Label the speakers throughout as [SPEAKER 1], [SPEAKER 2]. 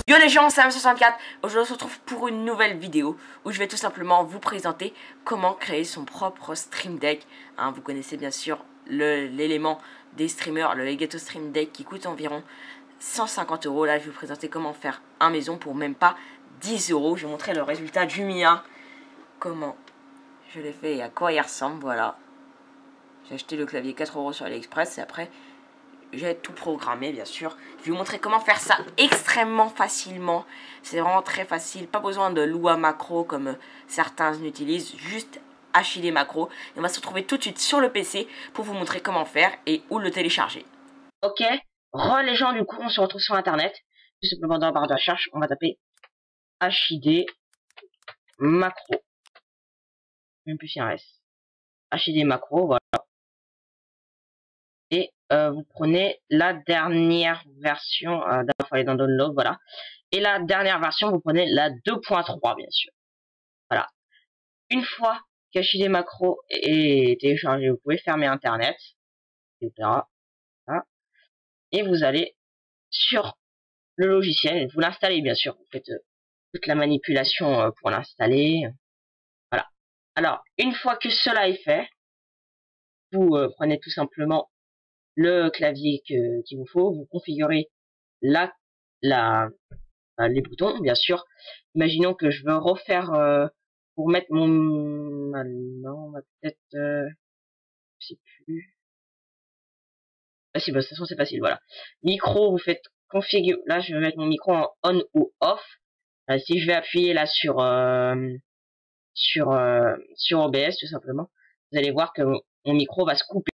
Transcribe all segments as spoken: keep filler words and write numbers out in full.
[SPEAKER 1] Yo les gens, c'est M soixante-quatre. Aujourd'hui on se retrouve pour une nouvelle vidéo où je vais tout simplement vous présenter comment créer son propre Stream Deck. Hein, vous connaissez bien sûr l'élément des streamers, le Elgato Stream Deck qui coûte environ cent cinquante euros. Là je vais vous présenter comment faire un maison pour même pas dix euros. Je vais vous montrer le résultat du mien. Comment je l'ai fait et à quoi il ressemble, voilà. J'ai acheté le clavier quatre euros sur AliExpress et après j'ai tout programmé bien sûr. Je vais vous montrer comment faire ça extrêmement facilement. C'est vraiment très facile. Pas besoin de Lua macro comme certains utilisent. Juste H I D macro. Et on va se retrouver tout de suite sur le P C pour vous montrer comment faire et où le télécharger. Ok. Re les gens, du coup on se retrouve sur internet. Tout simplement dans la barre de recherche on va taper H I D macro. Même plus si un S. H I D macro, voilà. Et euh, vous prenez la dernière version, euh, d'abord il faut aller dans Download, voilà. Et la dernière version, vous prenez la deux point trois, bien sûr. Voilà. Une fois qu'H I D macro est téléchargé, vous pouvez fermer Internet, et cetera. Voilà. Et vous allez sur le logiciel, vous l'installez, bien sûr. Vous faites euh, toute la manipulation euh, pour l'installer. Voilà. Alors, une fois que cela est fait, vous euh, prenez tout simplement le clavier que qu'il vous faut, vous configurez la, la, euh, les boutons, bien sûr. Imaginons que je veux refaire euh, pour mettre mon, ah non, on va peut-être, euh, je sais plus. Ah si, bah, de toute façon c'est facile, voilà. Micro, vous faites configure. Là, je vais mettre mon micro en on ou off. Euh, si je vais appuyer là sur euh, sur euh, sur O B S tout simplement, vous allez voir que mon micro va se couper.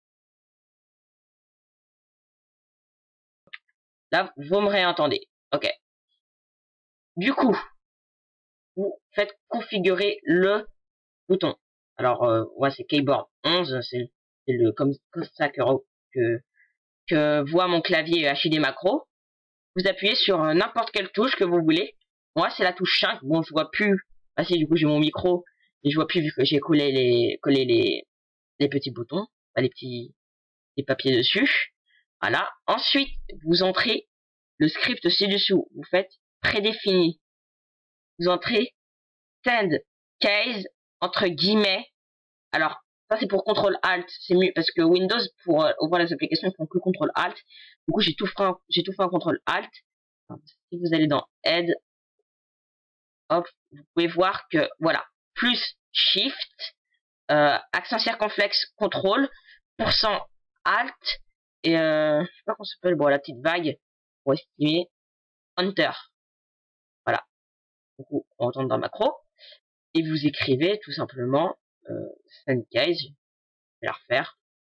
[SPEAKER 1] Là, vous me réentendez. Ok. Du coup, vous faites configurer le bouton. Alors, euh, ouais, c'est keyboard onze, c'est le comme, comme ça que, que, que voit mon clavier H I D macro. Vous appuyez sur euh, n'importe quelle touche que vous voulez. Moi, c'est la touche cinq. Bon, je vois plus. Ah si, du coup, j'ai mon micro et je vois plus vu que j'ai collé les collé les les petits boutons, les petits les papiers dessus. Voilà. Ensuite, vous entrez le script ci-dessous. Vous faites prédéfini. Vous entrez send case entre guillemets. Alors, ça c'est pour contrôle alt, c'est mieux parce que Windows pour euh, ouvrir les applications ils font que contrôle alt. Du coup, j'ai tout fait, j'ai tout fait en contrôle alt. Si vous allez dans aide, hop, vous pouvez voir que voilà, plus shift, euh, accent circonflexe contrôle, pourcent alt et euh, je sais pas comment ça s'appelle, bon la petite vague pour estimer enter. Voilà. Du coup, on retourne dans macro et vous écrivez tout simplement euh, send case. Je vais la refaire.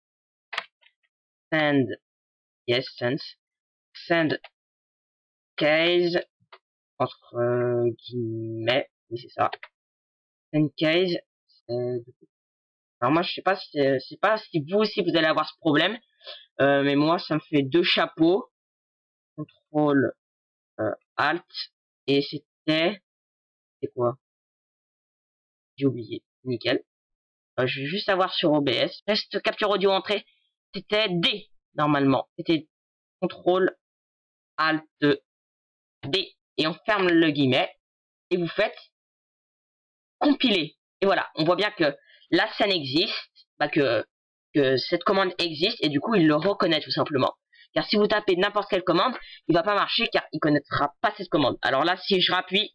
[SPEAKER 1] Send, yes, send, send case, entre euh, guillemets, oui c'est ça, send case, euh, alors moi je sais pas si, je sais pas si vous aussi vous allez avoir ce problème, euh, mais moi ça me fait deux chapeaux, contrôle, euh, alt, et c'était, c'est quoi, j'ai oublié, nickel, euh, je vais juste avoir sur O B S, reste capture audio entrée, c'était D, normalement, c'était contrôle, alt, D, et on ferme le guillemet, et vous faites compiler. Et voilà, on voit bien que la scène existe, bah que, que cette commande existe, et du coup, il le reconnaît tout simplement. Car si vous tapez n'importe quelle commande, il va pas marcher car il connaîtra pas cette commande. Alors là, si je rappuie,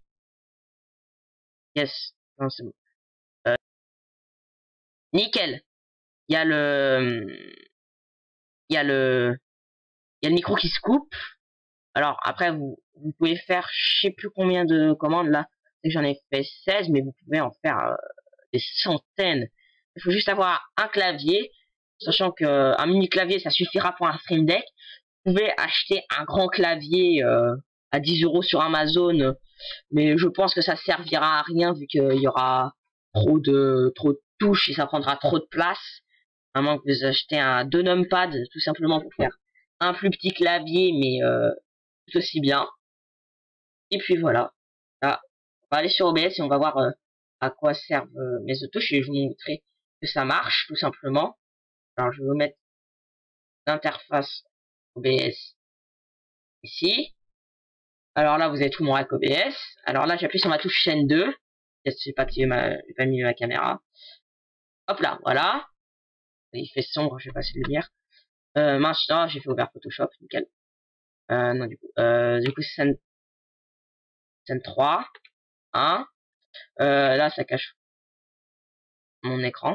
[SPEAKER 1] yes, non c'est bon, euh, nickel. Il y a le, il y a le, il y a le micro qui se coupe. Alors après, vous, vous pouvez faire, je sais plus combien de commandes là. J'en ai fait seize, mais vous pouvez en faire euh, des centaines. Il faut juste avoir un clavier, sachant qu'un mini clavier ça suffira pour un Stream Deck. Vous pouvez acheter un grand clavier euh, à dix euros sur Amazon, mais je pense que ça servira à rien vu qu'il y aura trop de trop de touches et ça prendra trop de place. À moins que vous achetez un deux numpad tout simplement pour faire un plus petit clavier, mais euh, tout aussi bien. Et puis voilà. Là, on va aller sur O B S et on va voir euh, à quoi servent euh, mes touches et je vais vous montrer que ça marche tout simplement. Alors je vais vous mettre l'interface O B S ici. Alors là, vous avez tout mon rack O B S. Alors là, j'appuie sur ma touche chaîne deux. J'ai pas activé ma, j'ai pas mis ma caméra. Hop là, voilà. Il fait sombre, je sais pas si c'est lumière. Euh, mince, oh, j'ai fait ouvert Photoshop, nickel. Euh, non, du coup, euh, du coup, c'est scène, scène trois. Hein. Euh, là, ça cache mon écran.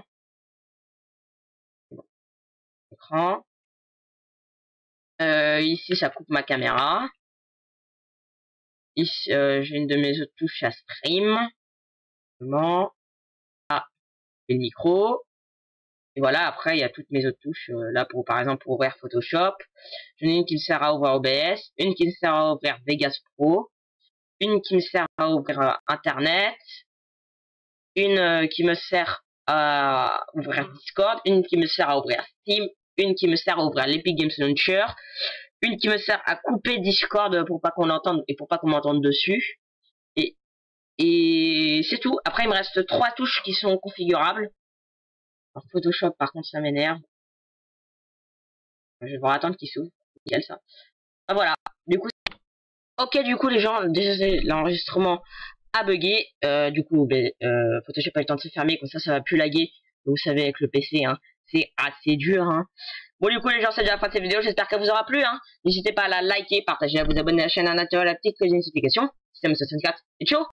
[SPEAKER 1] Bon. Écran. Euh, ici, ça coupe ma caméra. Ici, euh, j'ai une de mes autres touches à stream. Là, le micro. Et voilà, après, il y a toutes mes autres touches. Euh, là, pour par exemple, pour ouvrir Photoshop. J'en ai une qui me sert à ouvrir O B S. Une qui me sert à ouvrir Vegas Pro. Une qui me sert à ouvrir euh, Internet. Une euh, qui me sert à ouvrir Discord. Une qui me sert à ouvrir Steam. Une qui me sert à ouvrir l'Epic Games Launcher. Une qui me sert à couper Discord pour pas qu'on l'entende et pour pas qu'on m'entende dessus. Et, et c'est tout. Après, il me reste trois touches qui sont configurables. Alors, Photoshop, par contre, ça m'énerve. Je vais devoir attendre qu'il s'ouvre. Nickel, ça. Ah, voilà. Du coup, ok, du coup, les gens, désolé, l'enregistrement a bugué. Euh, du coup, ben, euh, Photoshop a eu le temps de se fermer, comme ça, ça va plus laguer. Vous savez, avec le P C, hein, c'est assez dur, hein. Bon, du coup, les gens, c'est déjà la fin de cette vidéo. J'espère qu'elle vous aura plu, hein. N'hésitez pas à la liker, partager, à vous abonner à la chaîne, à activer la petite cloche de notification. C'était M soixante-quatre. Et ciao!